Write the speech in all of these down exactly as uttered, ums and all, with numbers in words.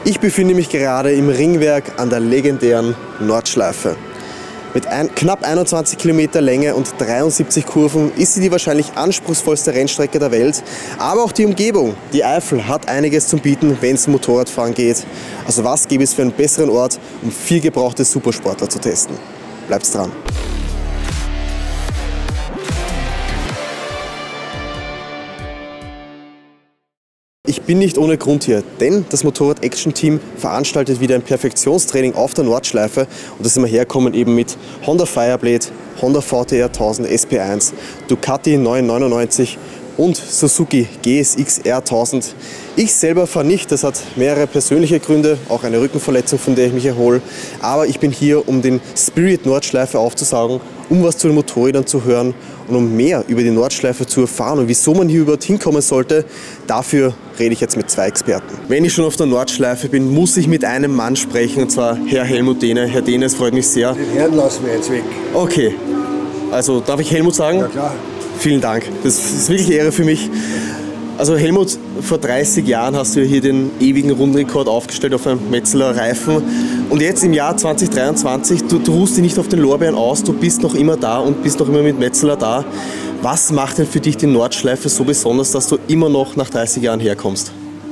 Ich befinde mich gerade im Ringwerk an der legendären Nordschleife. Mit ein, knapp einundzwanzig Kilometer Länge und dreiundsiebzig Kurven ist sie die wahrscheinlich anspruchsvollste Rennstrecke der Welt. Aber auch die Umgebung, die Eifel, hat einiges zu bieten, wenn es um Motorradfahren geht. Also was gäbe es für einen besseren Ort, um viel gebrauchte Supersportler zu testen? Bleibt's dran! Ich bin nicht ohne Grund hier, denn das Motorrad-Action-Team veranstaltet wieder ein Perfektionstraining auf der Nordschleife und da sind wir herkommen eben mit Honda Fireblade, Honda V T R tausend S P eins, Ducati neunhundertneunundneunzig und Suzuki G S X R tausend. Ich selber fahre nicht, das hat mehrere persönliche Gründe, auch eine Rückenverletzung, von der ich mich erhole. Aber ich bin hier, um den Spirit Nordschleife aufzusaugen, um was zu den Motorrädern zu hören und um mehr über die Nordschleife zu erfahren und wieso man hier überhaupt hinkommen sollte. Dafür rede ich jetzt mit zwei Experten. Wenn ich schon auf der Nordschleife bin, muss ich mit einem Mann sprechen, und zwar Herr Helmut Dehne. Herr Dehne, es freut mich sehr. Den Herrn lassen wir jetzt weg. Okay, also darf ich Helmut sagen? Ja, klar. Vielen Dank, das ist wirklich eine Ehre für mich. Also Helmut, vor dreißig Jahren hast du hier den ewigen Rundenrekord aufgestellt auf einem Metzeler Reifen. Und jetzt im Jahr zweitausenddreiundzwanzig, du, du ruhst dich nicht auf den Lorbeeren aus, du bist noch immer da und bist noch immer mit Metzeler da. Was macht denn für dich die Nordschleife so besonders, dass du immer noch nach dreißig Jahren herkommst?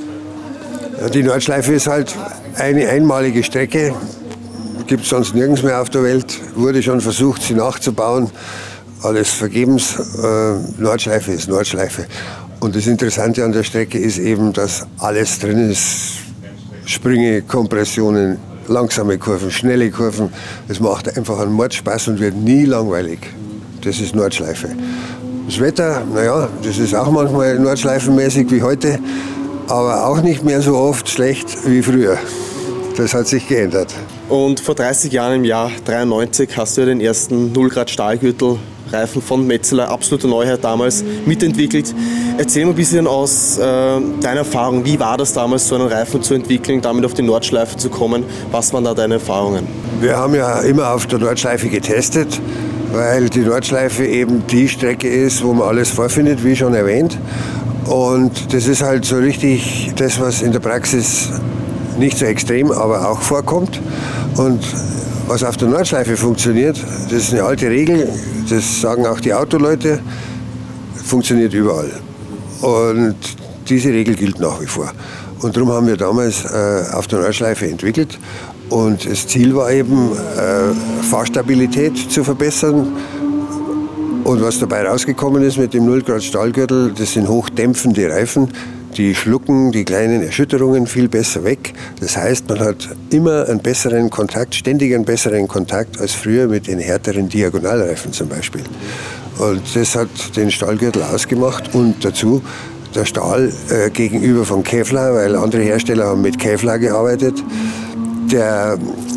Ja, die Nordschleife ist halt eine einmalige Strecke, gibt es sonst nirgends mehr auf der Welt, wurde schon versucht, sie nachzubauen. Alles vergebens. Äh, Nordschleife ist Nordschleife. Und das Interessante an der Strecke ist eben, dass alles drin ist. Sprünge, Kompressionen, langsame Kurven, schnelle Kurven. Es macht einfach einen Mordspaß und wird nie langweilig. Das ist Nordschleife. Das Wetter, naja, das ist auch manchmal nordschleifenmäßig wie heute, aber auch nicht mehr so oft schlecht wie früher. Das hat sich geändert. Und vor dreißig Jahren, im Jahr dreiundneunzig, hast du ja den ersten null Grad Stahlgürtel Reifen von Metzeler, absolute Neuheit damals, mitentwickelt. Erzähl mal ein bisschen aus äh, deiner Erfahrung, wie war das damals, so einen Reifen zu entwickeln, damit auf die Nordschleife zu kommen? Was waren da deine Erfahrungen? Wir haben ja immer auf der Nordschleife getestet, weil die Nordschleife eben die Strecke ist, wo man alles vorfindet, wie schon erwähnt. Und das ist halt so richtig das, was in der Praxis nicht so extrem, aber auch vorkommt. Und was auf der Nordschleife funktioniert, das ist eine alte Regel, das sagen auch die Autoleute, funktioniert überall. Und diese Regel gilt nach wie vor. Und darum haben wir damals äh, auf der Nordschleife entwickelt. Und das Ziel war eben, äh, Fahrstabilität zu verbessern. Und was dabei rausgekommen ist mit dem null Grad Stahlgürtel, das sind hochdämpfende Reifen. Die schlucken die kleinen Erschütterungen viel besser weg. Das heißt, man hat immer einen besseren Kontakt, ständig einen besseren Kontakt als früher mit den härteren Diagonalreifen zum Beispiel. Und das hat den Stahlgürtel ausgemacht und dazu der Stahl äh, gegenüber von Kevlar, weil andere Hersteller haben mit Kevlar gearbeitet. Der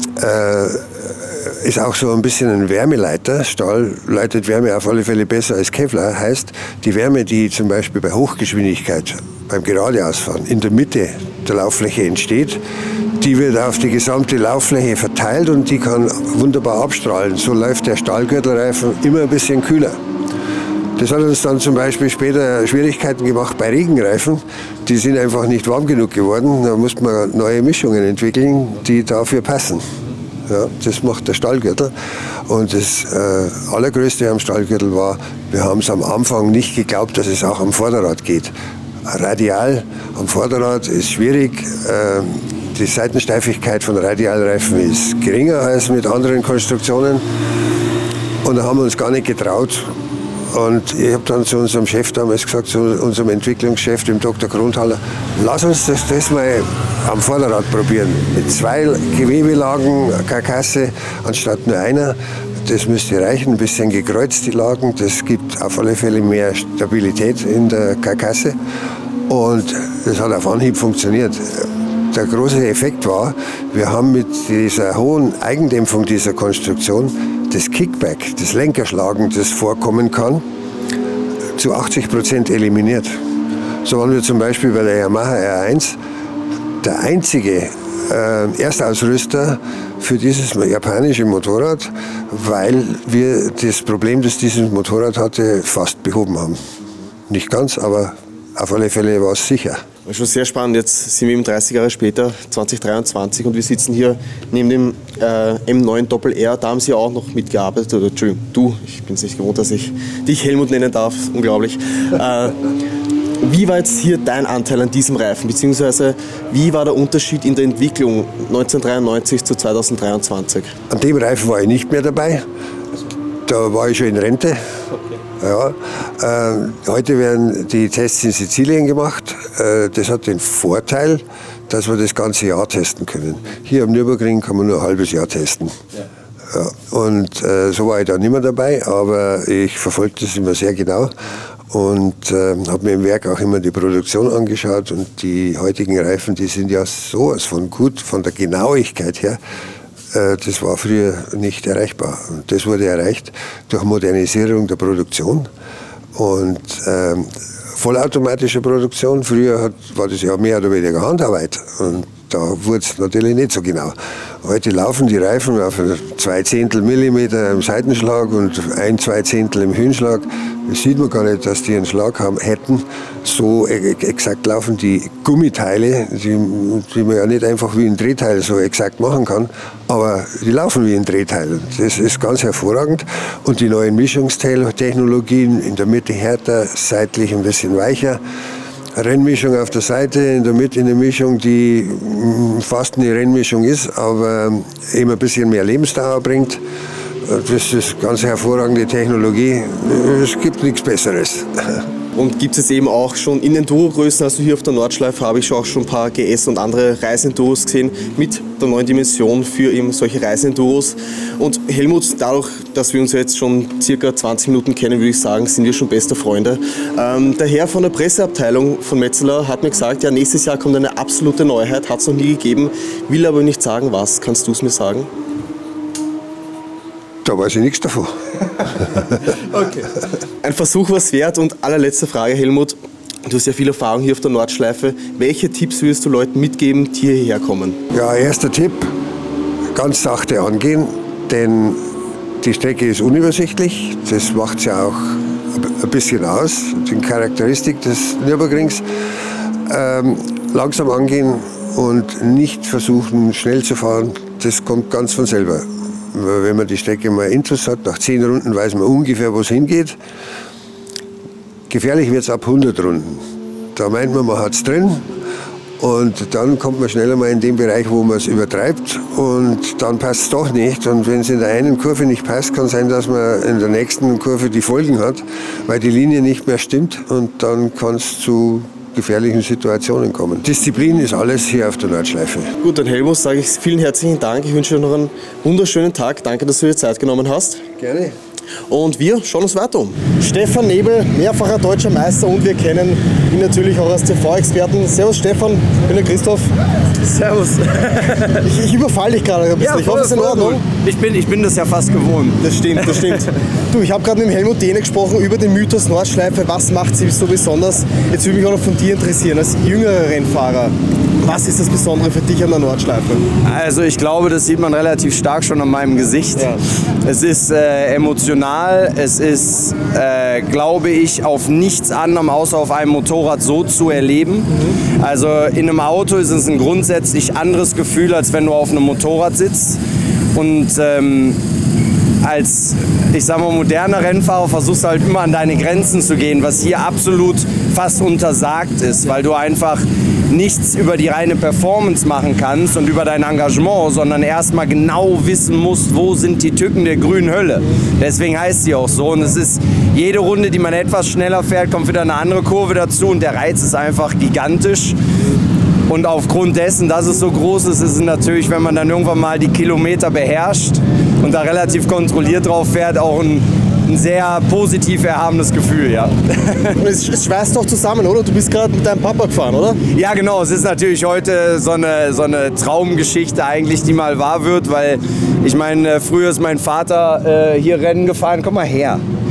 äh, ist auch so ein bisschen ein Wärmeleiter. Stahl leitet Wärme auf alle Fälle besser als Kevlar. Heißt, die Wärme, die zum Beispiel bei Hochgeschwindigkeit beim Geradeausfahren in der Mitte der Lauffläche entsteht, die wird auf die gesamte Lauffläche verteilt und die kann wunderbar abstrahlen. So läuft der Stahlgürtelreifen immer ein bisschen kühler. Das hat uns dann zum Beispiel später Schwierigkeiten gemacht bei Regenreifen. Die sind einfach nicht warm genug geworden. Da musste man neue Mischungen entwickeln, die dafür passen. Ja, das macht der Stahlgürtel. Und das äh, Allergrößte am Stahlgürtel war, wir haben es am Anfang nicht geglaubt, dass es auch am Vorderrad geht. Radial am Vorderrad ist schwierig. Äh, die Seitensteifigkeit von Radialreifen ist geringer als mit anderen Konstruktionen. Und da haben wir uns gar nicht getraut. Und ich habe dann zu unserem Chef damals gesagt, zu unserem Entwicklungschef, dem Doktor Grundhaller, lass uns das, das mal am Vorderrad probieren. Mit zwei Gewebelagen, Karkasse, anstatt nur einer. Das müsste reichen, ein bisschen gekreuzt die Lagen. Das gibt auf alle Fälle mehr Stabilität in der Karkasse. Und das hat auf Anhieb funktioniert. Der große Effekt war, wir haben mit dieser hohen Eigendämpfung dieser Konstruktion das Kickback, das Lenkerschlagen, das vorkommen kann, zu achtzig Prozent eliminiert. So waren wir zum Beispiel bei der Yamaha R eins der einzige äh, Erstausrüster für dieses japanische Motorrad, weil wir das Problem, das dieses Motorrad hatte, fast behoben haben. Nicht ganz, aber auf alle Fälle war es sicher. Schon sehr spannend. Jetzt sind wir eben dreißig Jahre später, zwanzig dreiundzwanzig, und wir sitzen hier neben dem äh, M neun Doppel R. Da haben Sie auch noch mitgearbeitet. Oder Entschuldigung, du, ich bin es nicht gewohnt, dass ich dich Helmut nennen darf. Unglaublich. Äh, wie war jetzt hier dein Anteil an diesem Reifen? Beziehungsweise wie war der Unterschied in der Entwicklung neunzehnhundertdreiundneunzig zu zweitausenddreiundzwanzig? An dem Reifen war ich nicht mehr dabei. Da war ich schon in Rente. Ja, äh, heute werden die Tests in Sizilien gemacht. Äh, das hat den Vorteil, dass wir das ganze Jahr testen können. Hier am Nürburgring kann man nur ein halbes Jahr testen. Ja. Ja, und äh, so war ich da nicht mehr dabei, aber ich verfolge das immer sehr genau und äh, habe mir im Werk auch immer die Produktion angeschaut. Und die heutigen Reifen, die sind ja sowas von gut, von der Genauigkeit her. Das war früher nicht erreichbar. Und das wurde erreicht durch Modernisierung der Produktion und ähm, vollautomatische Produktion. Früher hat, war das ja mehr oder weniger Handarbeit und da wurde es natürlich nicht so genau. Heute laufen die Reifen auf zwei Zehntel Millimeter im Seitenschlag und ein, zwei Zehntel im Höhenschlag. Das sieht man gar nicht, dass die einen Schlag haben hätten. So exakt laufen die Gummiteile, die, die man ja nicht einfach wie ein Drehteil so exakt machen kann, aber die laufen wie ein Drehteil. Das ist ganz hervorragend. Und die neuen Mischungstechnologien, in der Mitte härter, seitlich ein bisschen weicher. Rennmischung auf der Seite, in der Mitte eine Mischung, die fast eine Rennmischung ist, aber eben ein bisschen mehr Lebensdauer bringt. Das ist ganz hervorragende Technologie. Es gibt nichts Besseres. Und gibt es eben auch schon in den Duo-Größen, also hier auf der Nordschleife habe ich auch schon ein paar G S und andere Reisenduos gesehen mit der neuen Dimension für eben solche Reisenduos. Und Helmut, dadurch, dass wir uns jetzt schon circa zwanzig Minuten kennen, würde ich sagen, sind wir schon beste Freunde. Ähm, der Herr von der Presseabteilung von Metzeler hat mir gesagt, ja, nächstes Jahr kommt eine absolute Neuheit, hat es noch nie gegeben, will aber nicht sagen, was. Kannst du es mir sagen? Da weiß ich nichts davon. Okay. Ein Versuch war es wert. Und allerletzte Frage, Helmut. Du hast ja viel Erfahrung hier auf der Nordschleife. Welche Tipps würdest du Leuten mitgeben, die hierher kommen? Ja, erster Tipp, ganz sachte angehen, denn die Strecke ist unübersichtlich. Das macht ja auch ein bisschen aus, die Charakteristik des Nürburgrings. Ähm, langsam angehen und nicht versuchen, schnell zu fahren. Das kommt ganz von selber. Wenn man die Strecke mal Intus hat, nach zehn Runden weiß man ungefähr, wo es hingeht. Gefährlich wird es ab hundert Runden. Da meint man, man hat es drin und dann kommt man schneller mal in den Bereich, wo man es übertreibt und dann passt es doch nicht. Und wenn es in der einen Kurve nicht passt, kann es sein, dass man in der nächsten Kurve die Folgen hat, weil die Linie nicht mehr stimmt und dann kann es zu gefährlichen Situationen kommen. Disziplin ist alles hier auf der Nordschleife. Gut, dann Helmut, sage ich vielen herzlichen Dank. Ich wünsche dir noch einen wunderschönen Tag. Danke, dass du dir Zeit genommen hast. Gerne. Und wir schauen uns weiter um. Stefan Nebel, mehrfacher deutscher Meister, und wir kennen ihn natürlich auch als T V-Experten. Servus Stefan, ich bin der Christoph. Servus. Ich, ich überfalle dich gerade ein bisschen. Ja, ich hoffe, es ist in Ordnung. Ich bin, ich bin das ja fast gewohnt. Das stimmt, das stimmt. Du, ich habe gerade mit dem Helmut Dehne gesprochen über den Mythos Nordschleife. Was macht sie so besonders? Jetzt würde mich auch noch von dir interessieren, als jüngerer Rennfahrer. Was ist das Besondere für dich an der Nordschleife? Also ich glaube, das sieht man relativ stark schon an meinem Gesicht. Ja. Es ist äh, emotional, es ist, äh, glaube ich, auf nichts anderem außer auf einem Motorrad so zu erleben. Mhm. Also in einem Auto ist es ein grundsätzlich anderes Gefühl, als wenn du auf einem Motorrad sitzt. Und ähm, als, ich sag mal, moderner Rennfahrer versuchst du halt immer an deine Grenzen zu gehen, was hier absolut fast untersagt ist, weil du einfach nichts über die reine Performance machen kannst und über dein Engagement, sondern erstmal genau wissen musst, wo sind die Tücken der grünen Hölle. Deswegen heißt sie auch so. Und es ist jede Runde, die man etwas schneller fährt, kommt wieder eine andere Kurve dazu und der Reiz ist einfach gigantisch. Und aufgrund dessen, dass es so groß ist, ist es natürlich, wenn man dann irgendwann mal die Kilometer beherrscht und da relativ kontrolliert drauf fährt, auch ein, ein sehr positiv erhabenes Gefühl, ja. Und es, es schweißt doch zusammen, oder? Du bist gerade mit deinem Papa gefahren, oder? Ja, genau. Es ist natürlich heute so eine, so eine Traumgeschichte eigentlich, die mal wahr wird, weil ich meine, früher ist mein Vater äh, hier Rennen gefahren. Komm mal her.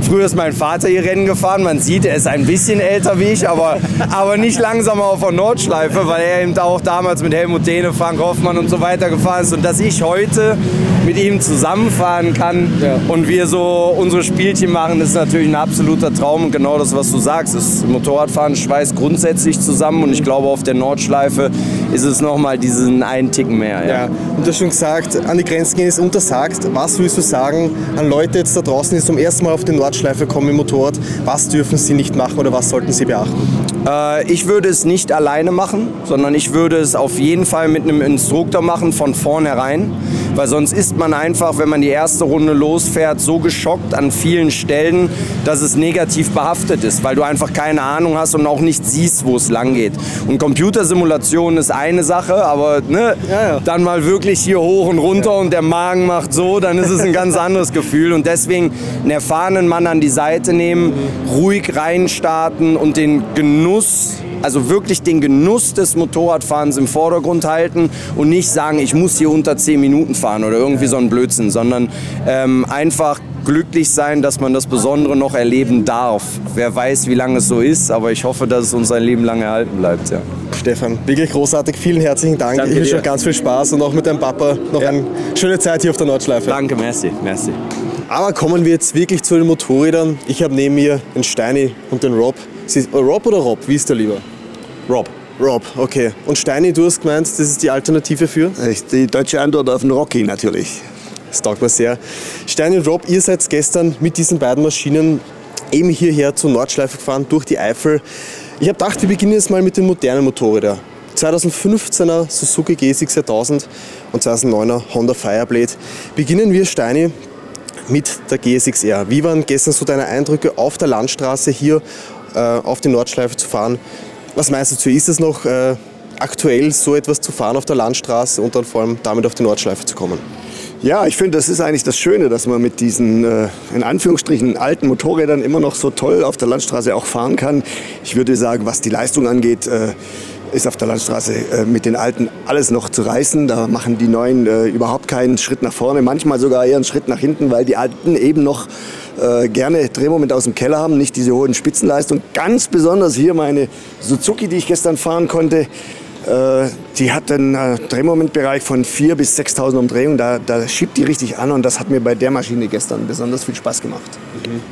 früher ist mein Vater hier Rennen gefahren. Man sieht, er ist ein bisschen älter wie ich, aber, aber nicht langsamer auf der Nordschleife, weil er eben auch damals mit Helmut Dehne, Frank Hoffmann und so weiter gefahren ist. Und dass ich heute mit ihm zusammenfahren kann ja. und wir so unsere Spielchen machen, ist natürlich ein absoluter Traum. Und genau das, was du sagst, das Motorradfahren schweißt grundsätzlich zusammen. Und ich glaube, auf der Nordschleife ist es nochmal diesen einen Ticken mehr. Ja. Ja. Und du hast schon gesagt, an die Grenzen gehen ist untersagt. Was willst du sagen an Leute jetzt da draußen, die zum ersten Mal auf die Nordschleife kommen im Motorrad? Was dürfen sie nicht machen oder was sollten sie beachten? Äh, ich würde es nicht alleine machen, sondern ich würde es auf jeden Fall mit einem Instruktor machen von vornherein. Weil sonst ist man einfach, wenn man die erste Runde losfährt, so geschockt an vielen Stellen, dass es negativ behaftet ist, weil du einfach keine Ahnung hast und auch nicht siehst, wo es lang geht. Und Computersimulation ist eine Sache, aber ne, ja, ja. dann mal wirklich hier hoch und runter ja. und der Magen macht so, dann ist es ein ganz anderes Gefühl. Und deswegen einen erfahrenen Mann an die Seite nehmen, ruhig reinstarten und den Genuss, also wirklich den Genuss des Motorradfahrens im Vordergrund halten und nicht sagen, ich muss hier unter zehn Minuten fahren oder irgendwie so ein Blödsinn, sondern ähm, einfach glücklich sein, dass man das Besondere noch erleben darf. Wer weiß, wie lange es so ist, aber ich hoffe, dass es uns ein Leben lang erhalten bleibt. Ja. Stefan, wirklich großartig. Vielen herzlichen Dank. Danke ich wünsche dir. schon ganz viel Spaß und auch mit deinem Papa noch ja. eine schöne Zeit hier auf der Nordschleife. Danke, merci, merci. Aber kommen wir jetzt wirklich zu den Motorrädern. Ich habe neben mir den Steini und den Rob. Sie, Rob oder Rob? Wie ist der lieber? Rob. Rob, okay. Und Steini, du hast gemeint, das ist die Alternative für? Die deutsche Antwort auf den Rocky natürlich. Das taugt mir sehr. Steini und Rob, ihr seid gestern mit diesen beiden Maschinen eben hierher zur Nordschleife gefahren, durch die Eifel. Ich habe gedacht, wir beginnen jetzt mal mit den modernen Motorrädern. zweitausendfünfzehner Suzuki G S X tausend und zweitausenddeuner Honda Fireblade. Beginnen wir, Steini, mit der G S X R. Wie waren gestern so deine Eindrücke auf der Landstraße hier äh, auf die Nordschleife zu fahren? Was meinst du dazu? Ist es noch äh, aktuell, so etwas zu fahren auf der Landstraße und dann vor allem damit auf die Nordschleife zu kommen? Ja, ich finde, das ist eigentlich das Schöne, dass man mit diesen, äh, in Anführungsstrichen, alten Motorrädern immer noch so toll auf der Landstraße auch fahren kann. Ich würde sagen, was die Leistung angeht, äh, ist auf der Landstraße äh, mit den alten alles noch zu reißen. Da machen die neuen äh, überhaupt keinen Schritt nach vorne, manchmal sogar eher einen Schritt nach hinten, weil die alten eben noch äh, gerne Drehmoment aus dem Keller haben, nicht diese hohen Spitzenleistungen. Ganz besonders hier meine Suzuki, die ich gestern fahren konnte. Äh, die hat einen äh, Drehmomentbereich von viertausend bis sechstausend Umdrehungen. Da, da schiebt die richtig an und das hat mir bei der Maschine gestern besonders viel Spaß gemacht. Mhm.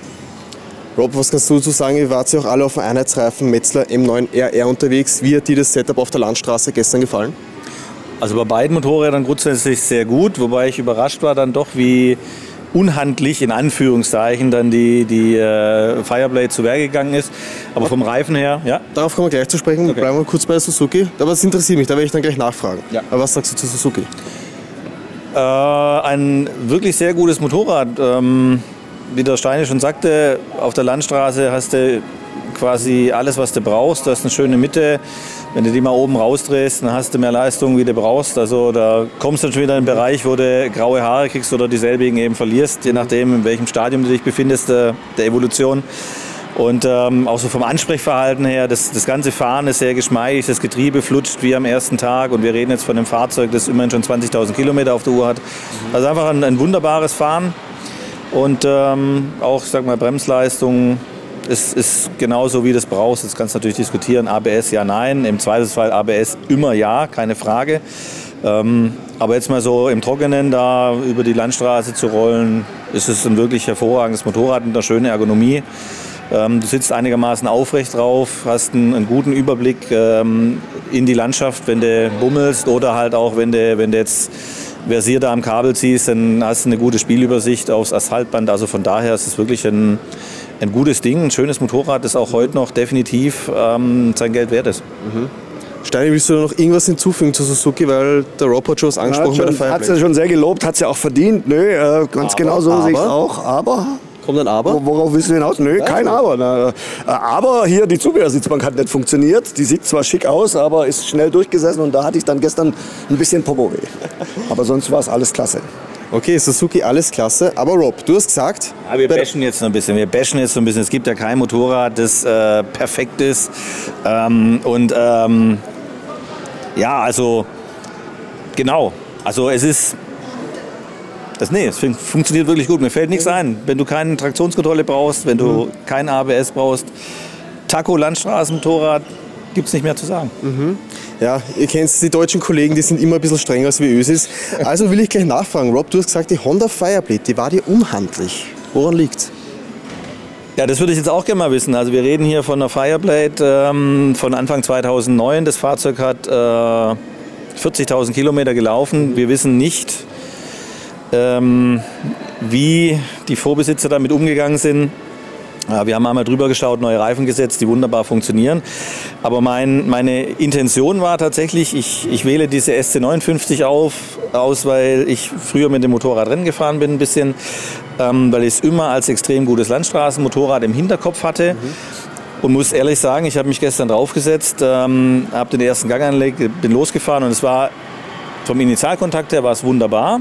Rob, was kannst du dazu sagen? Ihr wart ja auch alle auf dem Einheitsreifen Metzler M neun R R unterwegs. Wie hat dir das Setup auf der Landstraße gestern gefallen? Also bei beiden Motorrädern grundsätzlich sehr gut, wobei ich überrascht war dann doch, wie unhandlich in Anführungszeichen dann die, die äh, Fireblade zu Werke gegangen ist. Aber vom Reifen her, ja. Darauf kommen wir gleich zu sprechen. Okay. Bleiben wir kurz bei der Suzuki. Aber es interessiert mich, da werde ich dann gleich nachfragen. Ja. Aber was sagst du zu Suzuki? Äh, ein wirklich sehr gutes Motorrad. Ähm, wie der Steini schon sagte, auf der Landstraße hast du quasi alles, was du brauchst. Du hast eine schöne Mitte. Wenn du die mal oben rausdrehst, dann hast du mehr Leistung, wie du brauchst. Also da kommst du dann schon wieder in den Bereich, wo du graue Haare kriegst oder dieselbigen eben verlierst, je nachdem, in welchem Stadium du dich befindest, der, der Evolution. Und ähm, auch so vom Ansprechverhalten her, das, das ganze Fahren ist sehr geschmeidig, das Getriebe flutscht wie am ersten Tag. Und wir reden jetzt von einem Fahrzeug, das immerhin schon zwanzigtausend Kilometer auf der Uhr hat. Also einfach ein, ein wunderbares Fahren. Und ähm, auch, sag mal, Bremsleistung ist, ist genauso, wie du es brauchst. Jetzt kannst du natürlich diskutieren, A B S ja, nein. Im Zweifelsfall A B S immer ja, keine Frage. Ähm, aber jetzt mal so im Trockenen da über die Landstraße zu rollen, ist es ein wirklich hervorragendes Motorrad mit einer schönen Ergonomie. Ähm, du sitzt einigermaßen aufrecht drauf, hast einen, einen guten Überblick ähm, in die Landschaft, wenn du bummelst oder halt auch, wenn du, wenn du jetzt versiert am Kabel ziehst, dann hast du eine gute Spielübersicht aufs Asphaltband. Also von daher ist es wirklich ein, ein gutes Ding, ein schönes Motorrad, das auch heute noch definitiv ähm, sein Geld wert ist. Mhm. Steini, willst du noch irgendwas hinzufügen zu Suzuki, weil der Rob hat schon was angesprochen ja, bei der Fireblade. Hat Fireblade. sie schon sehr gelobt, hat sie auch verdient. Nö, äh, ganz aber, genau so sehe ich es aber? auch. Aber... Kommt ein Aber? Worauf willst du hinaus? Nö, kein Aber. Na, aber hier die Zubehörsitzbank hat nicht funktioniert. Die sieht zwar schick aus, aber ist schnell durchgesessen und da hatte ich dann gestern ein bisschen Popoweh. Aber sonst war es alles klasse. Okay, Suzuki, alles klasse. Aber Rob, du hast gesagt... Ja, wir bashen jetzt noch ein bisschen. Wir bashen jetzt so ein bisschen. Es gibt ja kein Motorrad, das äh, perfekt ist. Ähm, und ähm, ja, also genau. Also es ist... Das, nee, es fun funktioniert wirklich gut. Mir fällt nichts ein. Wenn du keine Traktionskontrolle brauchst, wenn du mhm. kein A B S brauchst, Taco, Landstraßenmotorrad, gibt es nicht mehr zu sagen. Mhm. Ja, ihr kennt die deutschen Kollegen, die sind immer ein bisschen strenger als wie Ösis. Also will ich gleich nachfragen. Rob, du hast gesagt, die Honda Fireblade, die war dir unhandlich. Woran liegt's? Ja, das würde ich jetzt auch gerne mal wissen. Also wir reden hier von einer Fireblade ähm, von Anfang zweitausendneun. Das Fahrzeug hat äh, vierzigtausend Kilometer gelaufen. Wir wissen nicht, ähm, wie die Vorbesitzer damit umgegangen sind. Ja, wir haben einmal drüber geschaut, neue Reifen gesetzt, die wunderbar funktionieren. Aber mein, meine Intention war tatsächlich, ich, ich wähle diese S C neunundfünfzig auf, aus, weil ich früher mit dem Motorrad Rennen gefahren bin, ein bisschen, ähm, weil ich es immer als extrem gutes Landstraßenmotorrad im Hinterkopf hatte. Mhm. Und muss ehrlich sagen, ich habe mich gestern draufgesetzt, ähm, habe den ersten Gang angelegt, bin losgefahren und es war vom Initialkontakt her war es wunderbar.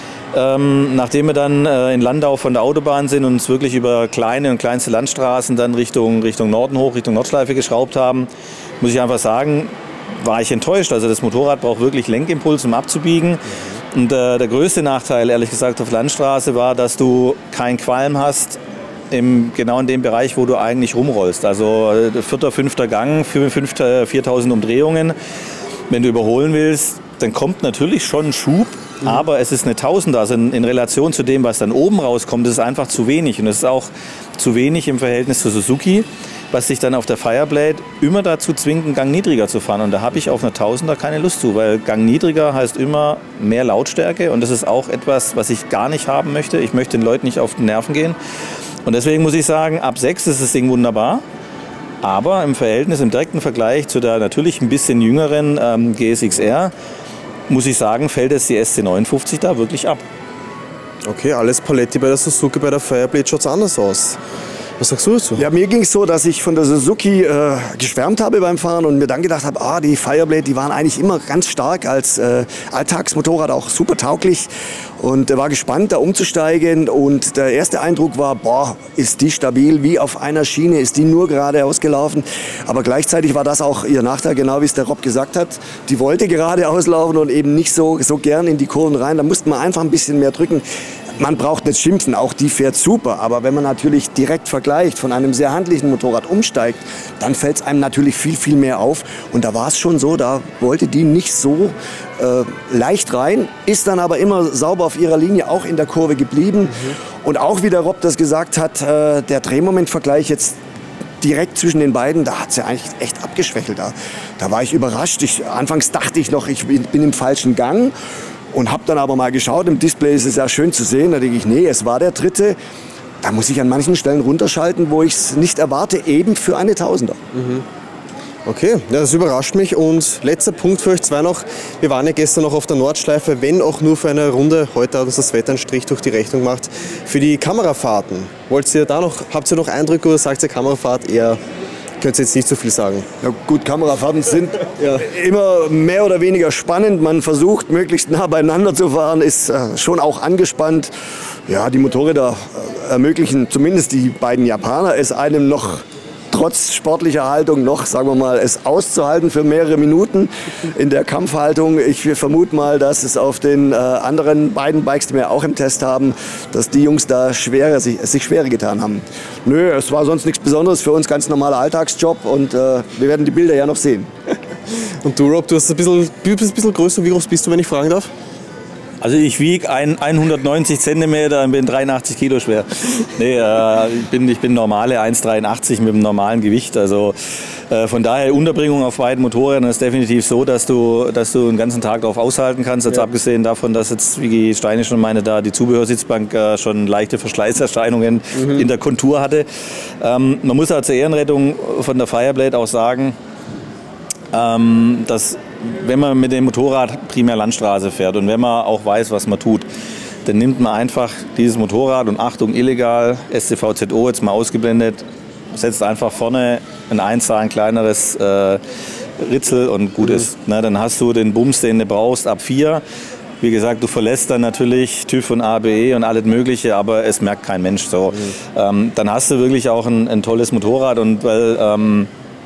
Ähm, nachdem wir dann äh, in Landau von der Autobahn sind und uns wirklich über kleine und kleinste Landstraßen dann Richtung, Richtung Norden hoch, Richtung Nordschleife geschraubt haben, muss ich einfach sagen, war ich enttäuscht. Also das Motorrad braucht wirklich Lenkimpuls, um abzubiegen. Und äh, der größte Nachteil, ehrlich gesagt, auf Landstraße war, dass du keinen Qualm hast, im, genau in dem Bereich, wo du eigentlich rumrollst. Also äh, vierter, fünfter Gang, viertausend Umdrehungen. Wenn du überholen willst, dann kommt natürlich schon ein Schub. Mhm. Aber es ist eine Tausender, also in, in Relation zu dem, was dann oben rauskommt, ist es einfach zu wenig. Und es ist auch zu wenig im Verhältnis zu Suzuki, was sich dann auf der Fireblade immer dazu zwingt, einen Gang niedriger zu fahren. Und da habe ich auf einer Tausender keine Lust zu, weil Gang niedriger heißt immer mehr Lautstärke. Und das ist auch etwas, was ich gar nicht haben möchte. Ich möchte den Leuten nicht auf die Nerven gehen. Und deswegen muss ich sagen, ab sechs ist das Ding wunderbar. Aber im Verhältnis, im direkten Vergleich zu der natürlich ein bisschen jüngeren ähm, G S X R, muss ich sagen, fällt jetzt die S C neunundfünfzig da wirklich ab. Okay, alles Paletti bei der Suzuki, bei der Fireblade schaut es anders aus. Was sagst du dazu? Ja, mir ging es so, dass ich von der Suzuki äh, geschwärmt habe beim Fahren und mir dann gedacht habe, ah, die Fireblade, die waren eigentlich immer ganz stark als äh, Alltagsmotorrad, auch super tauglich. Und äh, war gespannt, da umzusteigen. Und der erste Eindruck war, boah, ist die stabil, wie auf einer Schiene, ist die nur geradeaus gelaufen. Aber gleichzeitig war das auch ihr Nachteil, genau wie es der Rob gesagt hat. Die wollte geradeaus laufen und eben nicht so, so gern in die Kurven rein. Da musste man einfach ein bisschen mehr drücken. Man braucht nicht schimpfen, auch die fährt super. Aber wenn man natürlich direkt vergleicht, von einem sehr handlichen Motorrad umsteigt, dann fällt es einem natürlich viel, viel mehr auf. Und da war es schon so, da wollte die nicht so äh, leicht rein, ist dann aber immer sauber auf ihrer Linie auch in der Kurve geblieben. Mhm. Und auch wie der Rob das gesagt hat, äh, der Drehmomentvergleich jetzt direkt zwischen den beiden, da hat sie eigentlich echt abgeschwächelt. Da, da war ich überrascht. Ich, anfangs dachte ich noch, ich bin, bin im falschen Gang. Und habe dann aber mal geschaut, im Display ist es ja schön zu sehen, da denke ich, nee, es war der dritte. Da muss ich an manchen Stellen runterschalten, wo ich es nicht erwarte, eben für eine Tausender. Mhm. Okay, ja, das überrascht mich. Und letzter Punkt für euch zwei noch. Wir waren ja gestern noch auf der Nordschleife, wenn auch nur für eine Runde. Heute hat uns das Wetter einen Strich durch die Rechnung gemacht. Für die Kamerafahrten, wollt ihr da noch, habt ihr noch Eindrücke oder sagt ihr Kamerafahrt eher... Könnt ihr jetzt nicht so viel sagen? Ja gut, Kamerafahrten sind ja immer mehr oder weniger spannend. Man versucht, möglichst nah beieinander zu fahren, ist äh, schon auch angespannt. Ja, die Motorräder äh, ermöglichen, zumindest die beiden Japaner, es einem noch trotz sportlicher Haltung noch, sagen wir mal, es auszuhalten für mehrere Minuten in der Kampfhaltung. Ich vermute mal, dass es auf den äh, anderen beiden Bikes, die wir auch im Test haben, dass die Jungs da schwerer, sich, sich schwerer getan haben. Nö, es war sonst nichts Besonderes, für uns ganz normaler Alltagsjob und äh, wir werden die Bilder ja noch sehen. Und du, Rob, du hast ein bisschen, du bist ein bisschen größer. Wie groß bist du, wenn ich fragen darf? Also ich wiege hundertneunzig Zentimeter und bin dreiundachtzig Kilo schwer. Nee, äh, ich, bin, ich bin normale eins Komma dreiundachtzig mit einem normalen Gewicht. Also äh, von daher Unterbringung auf beiden Motorrädern ist definitiv so, dass du, dass du den ganzen Tag darauf aushalten kannst. Jetzt ja. Abgesehen davon, dass jetzt, wie Steini schon meine, da die Zubehörsitzbank äh, schon leichte Verschleißerscheinungen mhm. in der Kontur hatte. Ähm, man muss halt zur Ehrenrettung von der Fireblade auch sagen, ähm, dass wenn man mit dem Motorrad primär Landstraße fährt und wenn man auch weiß, was man tut, dann nimmt man einfach dieses Motorrad und Achtung, illegal, S C V Z O jetzt mal ausgeblendet, setzt einfach vorne ein Einser, ein kleineres äh, Ritzel und gut mhm. ist. Na, dann hast du den Bums, den du brauchst, ab vier. Wie gesagt, du verlässt dann natürlich TÜV und A B E und alles Mögliche, aber es merkt kein Mensch so. Mhm. Ähm, dann hast du wirklich auch ein, ein tolles Motorrad und weil... Ähm,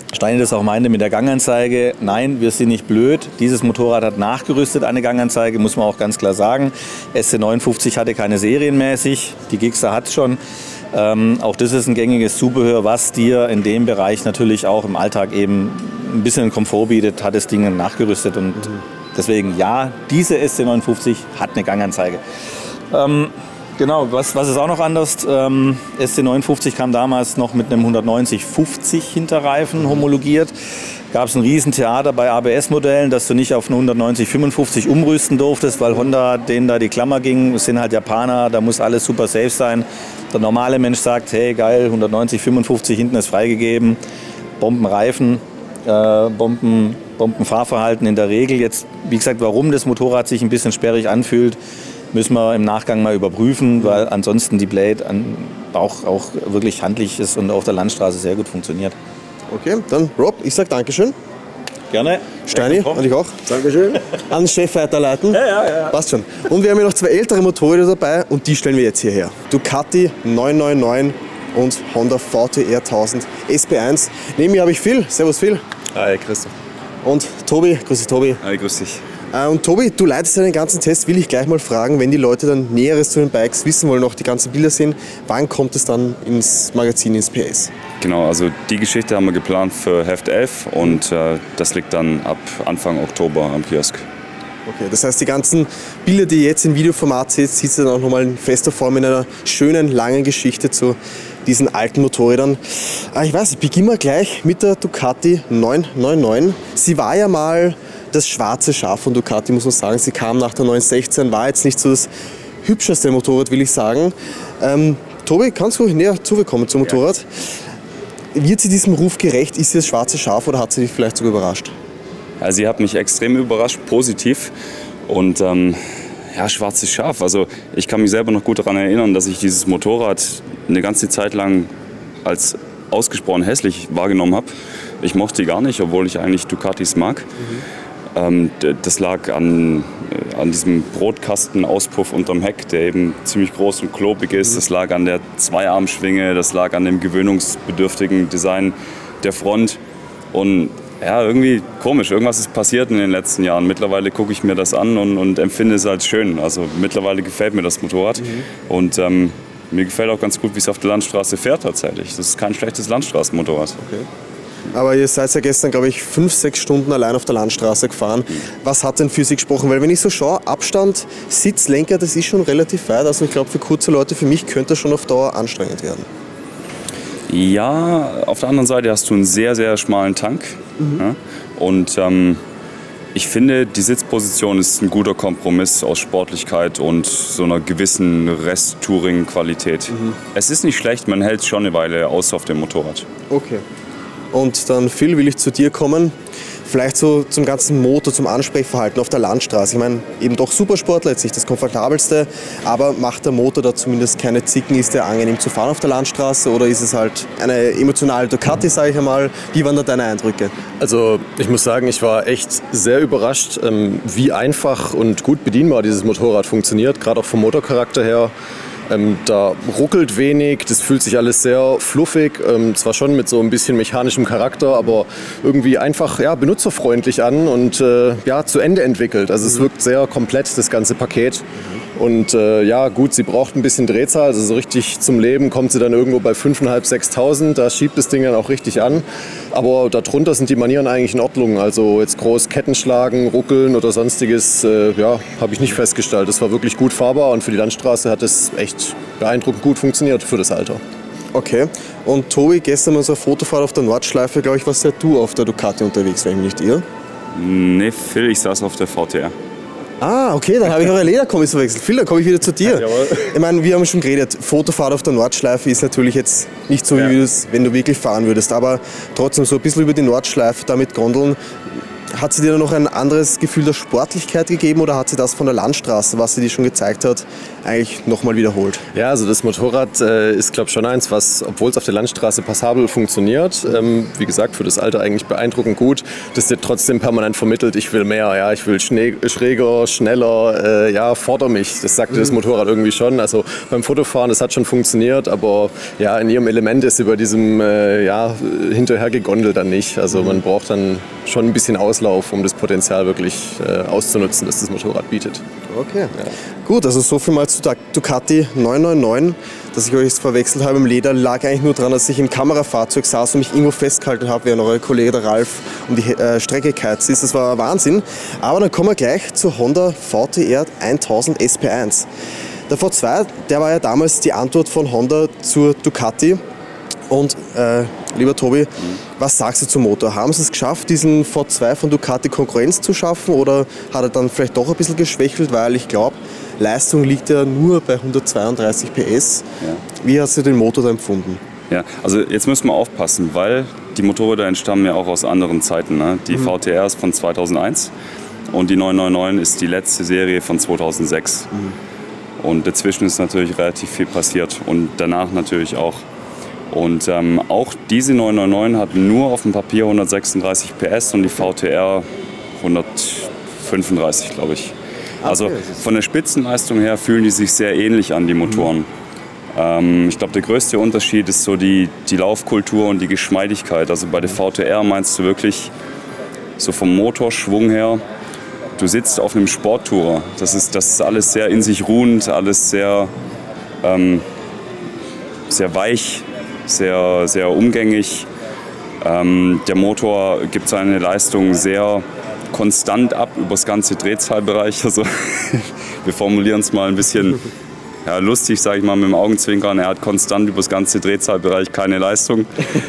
Steini das auch meinte mit der Ganganzeige. Nein, wir sind nicht blöd. Dieses Motorrad hat nachgerüstet eine Ganganzeige, muss man auch ganz klar sagen. S C neunundfünfzig hatte keine serienmäßig, die Gixxer hat es schon. Ähm, auch das ist ein gängiges Zubehör, was dir in dem Bereich natürlich auch im Alltag eben ein bisschen Komfort bietet, hat das Ding nachgerüstet. Und deswegen ja, diese S C neunundfünfzig hat eine Ganganzeige. Ähm, Genau, was, was ist auch noch anders? Ähm, S C neunundfünfzig kam damals noch mit einem hundertneunzig fünfzig Hinterreifen homologiert. Gab es ein Riesentheater bei A B S-Modellen, dass du nicht auf einen hundertneunzig fünfundfünfzig umrüsten durftest, weil Honda denen da die Klammer ging. Es sind halt Japaner, da muss alles super safe sein. Der normale Mensch sagt, hey geil, hundertneunzig fünfundfünfzig, hinten ist freigegeben, Bombenreifen, äh, Bomben, Bombenfahrverhalten in der Regel. Jetzt, wie gesagt, warum das Motorrad sich ein bisschen sperrig anfühlt, müssen wir im Nachgang mal überprüfen, weil ansonsten die Blade an, auch, auch wirklich handlich ist und auf der Landstraße sehr gut funktioniert. Okay, dann Rob, ich sage Dankeschön. Gerne. Steini, an dich auch. Dankeschön. An den Chef weiterleiten. Ja, ja, ja. Passt schon. Und wir haben ja noch zwei ältere Motorräder dabei und die stellen wir jetzt hierher. Ducati neun neun neun und Honda V T R tausend S P eins. Neben mir habe ich Phil. Servus Phil. Hi, Christoph. Und Tobi. Grüß dich, Tobi. Hi, grüß dich. Und Tobi, du leitest ja den ganzen Test, will ich gleich mal fragen, wenn die Leute dann Näheres zu den Bikes wissen wollen, auch die ganzen Bilder sehen, wann kommt es dann ins Magazin, ins P S? Genau, also die Geschichte haben wir geplant für Heft elf und äh, das liegt dann ab Anfang Oktober am Kiosk. Okay, das heißt, die ganzen Bilder, die ihr jetzt im Videoformat seht, sieht ihr dann auch nochmal in fester Form in einer schönen, langen Geschichte zu diesen alten Motorrädern. Ich weiß, ich beginne gleich mit der Ducati neun neun neun. Sie war ja mal das schwarze Schaf von Ducati, muss man sagen. Sie kam nach der neun sechzehn, war jetzt nicht so das hübscheste Motorrad, will ich sagen. Ähm, Tobi, kannst du näher zukommen zum Motorrad? Ja. Wird sie diesem Ruf gerecht? Ist sie das schwarze Schaf oder hat sie dich vielleicht sogar überrascht? Ja, sie hat mich extrem überrascht, positiv. Und ähm, ja, schwarzes Schaf. Also ich kann mich selber noch gut daran erinnern, dass ich dieses Motorrad eine ganze Zeit lang als ausgesprochen hässlich wahrgenommen habe. Ich mochte die gar nicht, obwohl ich eigentlich Ducatis mag. Mhm. Ähm, das lag an, an diesem Brotkastenauspuff unterm Heck, der eben ziemlich groß und klobig ist. Das lag an der Zweiarmschwinge, das lag an dem gewöhnungsbedürftigen Design der Front. Und ja, irgendwie komisch, irgendwas ist passiert in den letzten Jahren. Mittlerweile gucke ich mir das an und, und empfinde es als schön. Also mittlerweile gefällt mir das Motorrad. Mhm. Und ähm, mir gefällt auch ganz gut, wie es auf der Landstraße fährt tatsächlich. Das ist kein schlechtes Landstraßenmotorrad. Okay. Aber ihr seid ja gestern, glaube ich, fünf, sechs Stunden allein auf der Landstraße gefahren. Was hat denn für Sie gesprochen? Weil wenn ich so schaue, Abstand, Sitz, Lenker, das ist schon relativ weit. Also ich glaube, für kurze Leute, für mich könnte das schon auf Dauer anstrengend werden. Ja, auf der anderen Seite hast du einen sehr, sehr schmalen Tank. Mhm. Ja? Und ähm, ich finde, die Sitzposition ist ein guter Kompromiss aus Sportlichkeit und so einer gewissen Rest-Touring-Qualität. Mhm. Es ist nicht schlecht, man hält schon eine Weile aus auf dem Motorrad. Okay. Und dann, Phil, will ich zu dir kommen. Vielleicht so zum ganzen Motor, zum Ansprechverhalten auf der Landstraße. Ich meine, eben doch Supersportler, jetzt nicht das komfortabelste, aber macht der Motor da zumindest keine Zicken? Ist der angenehm zu fahren auf der Landstraße oder ist es halt eine emotionale Ducati, sage ich einmal? Wie waren da deine Eindrücke? Also ich muss sagen, ich war echt sehr überrascht, wie einfach und gut bedienbar dieses Motorrad funktioniert, gerade auch vom Motorcharakter her. Ähm, da ruckelt wenig, das fühlt sich alles sehr fluffig, ähm, zwar schon mit so ein bisschen mechanischem Charakter, aber irgendwie einfach ja, benutzerfreundlich an und äh, ja, zu Ende entwickelt. Also es wirkt sehr komplett, das ganze Paket. Und äh, ja gut, sie braucht ein bisschen Drehzahl, also so richtig zum Leben kommt sie dann irgendwo bei fünftausendfünfhundert, sechstausend, da schiebt das Ding dann auch richtig an. Aber darunter sind die Manieren eigentlich in Ordnung, also jetzt groß Ketten schlagen, ruckeln oder sonstiges, äh, ja, habe ich nicht festgestellt. Das war wirklich gut fahrbar und für die Landstraße hat es echt beeindruckend gut funktioniert für das Alter. Okay, und Tobi, gestern bei unserer Fotofahrt auf der Nordschleife, glaube ich, warst ja du auf der Ducati unterwegs, wenn ich mich nicht irre? Nee, Phil, ich saß auf der V T R. Ah, okay, dann habe ich eure Lederkommis verwechselt. Phil, dann komme ich wieder zu dir. Ja, ich meine, wir haben schon geredet, Fotofahrt auf der Nordschleife ist natürlich jetzt nicht so, ja, wie es, wenn du wirklich fahren würdest, aber trotzdem so ein bisschen über die Nordschleife da mit Gondeln. Hat sie dir noch ein anderes Gefühl der Sportlichkeit gegeben oder hat sie das von der Landstraße, was sie dir schon gezeigt hat, eigentlich nochmal wiederholt? Ja, also das Motorrad äh, ist, glaube ich, schon eins, was, obwohl es auf der Landstraße passabel funktioniert, ähm, wie gesagt, für das Alter eigentlich beeindruckend gut, das dir trotzdem permanent vermittelt, ich will mehr, ja, ich will schnee, schräger, schneller, äh, ja, fordere mich. Das sagte mhm. das Motorrad irgendwie schon. Also beim Fotofahren, das hat schon funktioniert, aber ja, in ihrem Element ist sie bei diesem äh, ja, hinterher gegondelt dann nicht. Also mhm. man braucht dann schon ein bisschen Auslauf, um das Potenzial wirklich äh, auszunutzen, das das Motorrad bietet. Okay, ja. Gut, also so viel mal zu Ducati neun neun neun. Dass ich euch jetzt verwechselt habe im Leder, lag eigentlich nur daran, dass ich im Kamerafahrzeug saß und mich irgendwo festgehalten habe, während euer Kollege der Ralf um die äh, Strecke geheizt ist. Das war Wahnsinn. Aber dann kommen wir gleich zur Honda V T R tausend S P eins. Der V zwei, der war ja damals die Antwort von Honda zur Ducati. Und äh, lieber Tobi, mhm. was sagst du zum Motor? Haben sie es geschafft, diesen V zwei von Ducati Konkurrenz zu schaffen oder hat er dann vielleicht doch ein bisschen geschwächelt, weil ich glaube, Leistung liegt ja nur bei hundertzweiunddreißig P S. Ja. Wie hast du den Motor da empfunden? Ja, also jetzt müssen wir aufpassen, weil die Motorräder entstammen ja auch aus anderen Zeiten. Ne? Die mhm. V T R ist von zweitausendeins und die neun neun neun ist die letzte Serie von zweitausendsechs. Mhm. Und dazwischen ist natürlich relativ viel passiert und danach natürlich auch. Und ähm, auch diese neun neun neun hat nur auf dem Papier hundertsechsunddreißig P S und die V T R hundertfünfunddreißig, glaube ich. Also von der Spitzenleistung her fühlen die sich sehr ähnlich an, die Motoren. Mhm. Ähm, ich glaube, der größte Unterschied ist so die, die Laufkultur und die Geschmeidigkeit. Also bei der V T R meinst du wirklich so vom Motorschwung her, du sitzt auf einem Sporttourer. Das ist, das ist alles sehr in sich ruhend, alles sehr, ähm, sehr weich. Sehr, sehr umgängig. Ähm, der Motor gibt seine Leistung sehr konstant ab über das ganze Drehzahlbereich. Also wir formulieren es mal ein bisschen ja, lustig, sage ich mal, mit dem Augenzwinkern. Er hat konstant über das ganze Drehzahlbereich keine Leistung.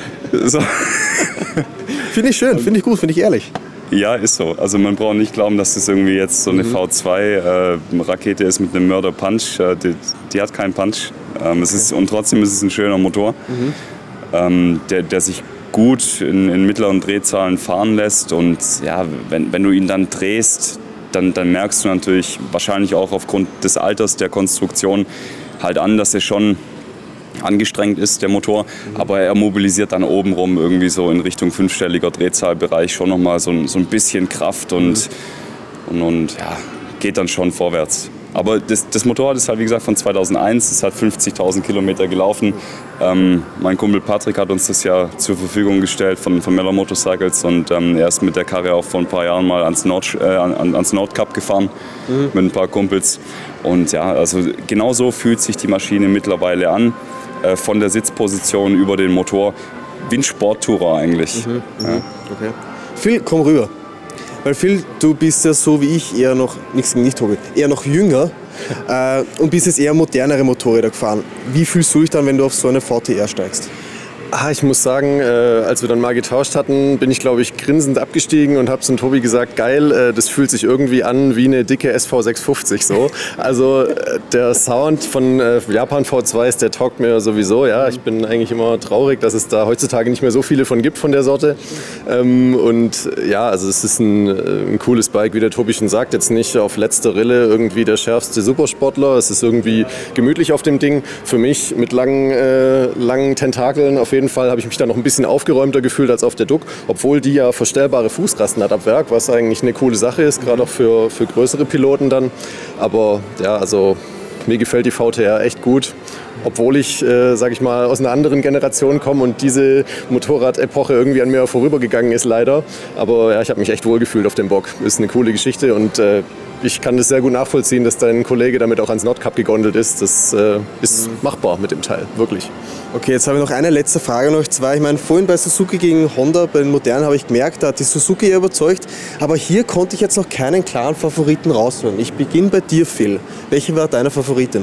So. Finde ich schön, finde ich gut, finde ich ehrlich. Ja, ist so. Also man braucht nicht glauben, dass das irgendwie jetzt so eine mhm. V zwei Rakete ist mit einem Mörder-Punch. Äh, die, die hat keinen Punch. Ähm, es ist, und trotzdem ist es ein schöner Motor, mhm. ähm, der, der sich gut in, in mittleren Drehzahlen fahren lässt. Und ja, wenn, wenn du ihn dann drehst, dann, dann merkst du natürlich wahrscheinlich auch aufgrund des Alters der Konstruktion halt an, dass er schon angestrengt ist, der Motor, mhm. aber er mobilisiert dann obenrum irgendwie so in Richtung fünfstelliger Drehzahlbereich schon nochmal so, so ein bisschen Kraft und, mhm. und, und ja, geht dann schon vorwärts. Aber das, das Motorrad ist halt wie gesagt von zweitausendeins, es hat fünfzigtausend Kilometer gelaufen. Ähm, mein Kumpel Patrick hat uns das ja zur Verfügung gestellt von, von Meller Motorcycles und ähm, er ist mit der Karre auch vor ein paar Jahren mal ans, Nord, äh, ans Nordkap gefahren mhm. mit ein paar Kumpels. Und ja, also genau so fühlt sich die Maschine mittlerweile an. Von der Sitzposition über den Motor, wie ein Sporttourer eigentlich. Mhm, ja. Okay. Phil, komm rüber. Weil Phil, du bist ja so wie ich eher noch, nichts gegen dich, Tobi, eher noch jünger äh, und bist jetzt eher modernere Motorräder gefahren. Wie fühlst du dich dann, wenn du auf so eine V T R steigst? Ah, ich muss sagen, äh, als wir dann mal getauscht hatten, bin ich, glaube ich, grinsend abgestiegen und habe zum Tobi gesagt, geil, äh, das fühlt sich irgendwie an wie eine dicke S V sechshundertfünfzig so. Also äh, der Sound von äh, Japan V zwei, der taugt mir sowieso. Ja, ich bin eigentlich immer traurig, dass es da heutzutage nicht mehr so viele von gibt von der Sorte. Ähm, und ja, also es ist ein, ein cooles Bike, wie der Tobi schon sagt, jetzt nicht auf letzter Rille irgendwie der schärfste Supersportler. Es ist irgendwie gemütlich auf dem Ding. Für mich mit langen, äh, langen Tentakeln auf jeden Auf jeden Fall habe ich mich da noch ein bisschen aufgeräumter gefühlt als auf der Duck, obwohl die ja verstellbare Fußrasten hat ab Werk, was eigentlich eine coole Sache ist, gerade auch für, für größere Piloten dann. Aber ja, also mir gefällt die V T R echt gut. Obwohl ich, äh, sag ich mal, aus einer anderen Generation komme und diese Motorrad-Epoche irgendwie an mir vorübergegangen ist, leider. Aber ja, ich habe mich echt wohlgefühlt auf dem Bock. Ist eine coole Geschichte und äh, ich kann das sehr gut nachvollziehen, dass dein Kollege damit auch ans Nordkap gegondelt ist. Das äh, ist machbar mit dem Teil, wirklich. Okay, jetzt habe ich noch eine letzte Frage an euch zwei. Ich meine, vorhin bei Suzuki gegen Honda, bei den modernen habe ich gemerkt, da hat die Suzuki eher überzeugt. Aber hier konnte ich jetzt noch keinen klaren Favoriten raushören. Ich beginne bei dir, Phil. Welche war deine Favoritin?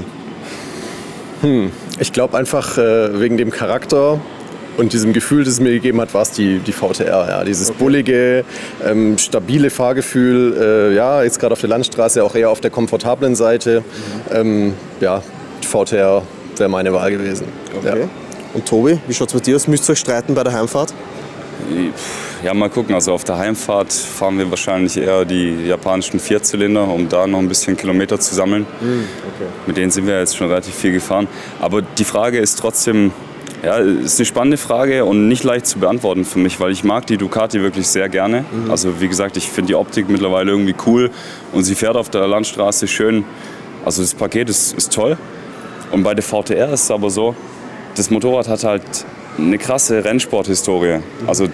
Hm, ich glaube einfach äh, wegen dem Charakter und diesem Gefühl, das es mir gegeben hat, war es die, die V T R. Ja. Dieses okay. bullige, ähm, stabile Fahrgefühl, äh, ja, jetzt gerade auf der Landstraße auch eher auf der komfortablen Seite. Mhm. Ähm, ja, die V T R wäre meine Wahl gewesen. Okay. Ja. Und Tobi, wie schaut es bei dir aus? Müsst ihr euch streiten bei der Heimfahrt? Ja, mal gucken. Also auf der Heimfahrt fahren wir wahrscheinlich eher die japanischen Vierzylinder, um da noch ein bisschen Kilometer zu sammeln. Okay. Mit denen sind wir jetzt schon relativ viel gefahren. Aber die Frage ist trotzdem, ja, ist eine spannende Frage und nicht leicht zu beantworten für mich, weil ich mag die Ducati wirklich sehr gerne. Mhm. Also wie gesagt, ich finde die Optik mittlerweile irgendwie cool und sie fährt auf der Landstraße schön. Also das Paket ist, ist toll. Und bei der V T R ist es aber so, das Motorrad hat halt eine krasse Rennsporthistorie. Also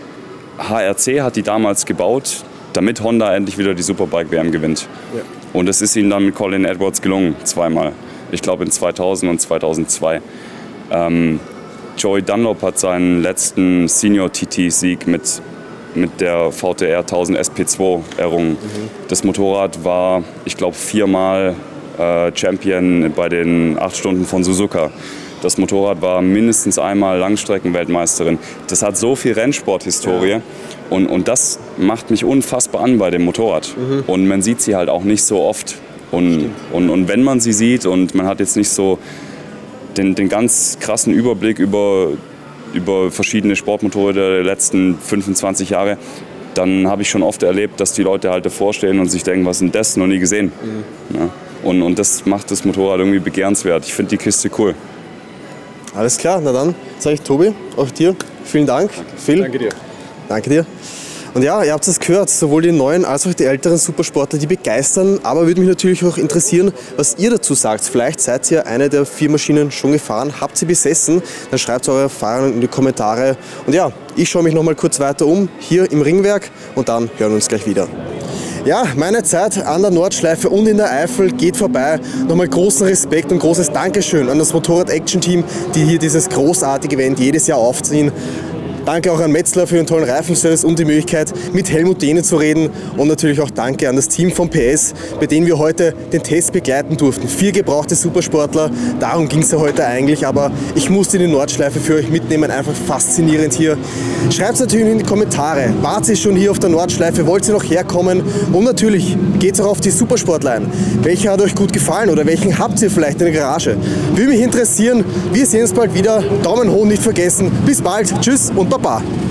H R C hat die damals gebaut, damit Honda endlich wieder die Superbike-W M gewinnt. Ja. Und das ist ihnen dann mit Colin Edwards gelungen, zweimal. Ich glaube in zweitausend und zweitausendzwei. Ähm, Joey Dunlop hat seinen letzten Senior-T T-Sieg mit, mit der V T R tausend S P zwei errungen. Mhm. Das Motorrad war, ich glaube, viermal äh, Champion bei den acht Stunden von Suzuka. Das Motorrad war mindestens einmal Langstreckenweltmeisterin. Das hat so viel Rennsporthistorie ja. und, und das macht mich unfassbar an bei dem Motorrad. Mhm. Und man sieht sie halt auch nicht so oft. Und, und, und wenn man sie sieht und man hat jetzt nicht so den, den ganz krassen Überblick über, über verschiedene Sportmotorräder der letzten fünfundzwanzig Jahre, dann habe ich schon oft erlebt, dass die Leute halt davor stehen und sich denken, was ist denn das, noch nie gesehen. Mhm. Ja. Und, und das macht das Motorrad irgendwie begehrenswert. Ich finde die Kiste cool. Alles klar, na dann sage ich Tobi, auch dir vielen Dank. Phil. Danke dir. Danke dir. Und ja, ihr habt es gehört, sowohl die neuen als auch die älteren Supersportler, die begeistern. Aber würde mich natürlich auch interessieren, was ihr dazu sagt. Vielleicht seid ihr eine der vier Maschinen schon gefahren, habt sie besessen, dann schreibt eure Erfahrungen in die Kommentare. Und ja, ich schaue mich noch mal kurz weiter um, hier im Ringwerk und dann hören wir uns gleich wieder. Ja, meine Zeit an der Nordschleife und in der Eifel geht vorbei. Nochmal großen Respekt und großes Dankeschön an das Motorrad-Action-Team, die hier dieses großartige Event jedes Jahr aufziehen. Danke auch an Metzler für den tollen Reifenservice und die Möglichkeit, mit Helmut Dehne zu reden. Und natürlich auch danke an das Team von P S, bei dem wir heute den Test begleiten durften. Vier gebrauchte Supersportler, darum ging es ja heute eigentlich. Aber ich musste die Nordschleife für euch mitnehmen, einfach faszinierend hier. Schreibt es natürlich in die Kommentare. Wart ihr schon hier auf der Nordschleife? Wollt ihr noch herkommen? Und natürlich geht es auch auf die Supersportler ein. Welcher hat euch gut gefallen oder welchen habt ihr vielleicht in der Garage? Würde mich interessieren. Wir sehen uns bald wieder. Daumen hoch nicht vergessen. Bis bald. Tschüss und Baba.